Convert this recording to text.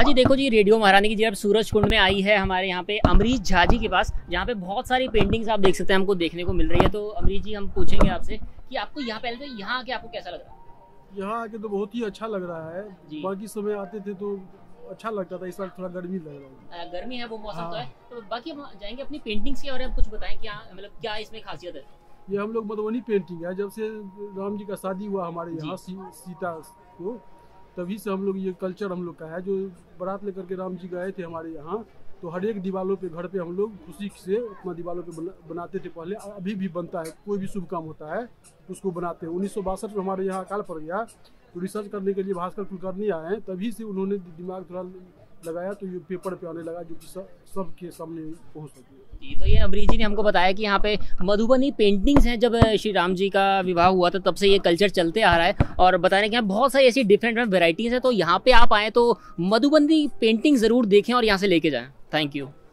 जी देखो जी, रेडियो महारानी की जब सूरज कुंड में आई है हमारे यहाँ पे अमरीश झा जी के पास, जहाँ पे बहुत सारी पेंटिंग्स आप देख सकते हैं हमको देखने को मिल रही है। तो अमरीश जी, हम पूछेंगे आपसे कि आपको यहाँ पहले तो यहाँ आके आपको कैसा लग रहा है? यहाँ आके तो बहुत ही अच्छा लग रहा है। बाकी समय आते थे तो अच्छा लगता था, इस बार थोड़ा गर्मी लग रहा है। गर्मी है, वो मौसम हाँ। तो है। तो बाकी हम जाएंगे अपनी पेंटिंग्स के बारे में कुछ बताएं कि यहाँ मतलब क्या इसमें खासियत है? ये हम लोग मधुबनी पेंटिंग है, जब से राम जी का शादी हुआ हमारे यहाँ सीता को, तभी से हम लोग ये कल्चर हम लोग का है। जो बारात लेकर के राम जी गए थे हमारे यहाँ, तो हर एक दीवारों पे घर पे हम लोग खुशी से अपना दीवारों पे बनाते थे पहले, अभी भी बनता है। कोई भी शुभ काम होता है उसको बनाते हैं। 1962 में हमारे यहाँ अकाल पड़ गया, तो रिसर्च करने के लिए भास्कर कुलकर्णी आए हैं, तभी से उन्होंने दिमाग थोड़ा लगाया, तो ये पेपर पे आने लगा, जो कि सबके सामने पहुँच सके। तो ये अमरीश जी ने हमको बताया कि यहाँ पे मधुबनी पेंटिंग्स हैं। जब श्री राम जी का विवाह हुआ था तब से ये कल्चर चलते आ रहा है, और बता रहे हैं कि यहाँ बहुत सारी ऐसी डिफरेंट वेराइटीज़ हैं। तो यहाँ पे आप आएँ तो मधुबनी पेंटिंग ज़रूर देखें और यहाँ से लेके जाएँ। Thank you.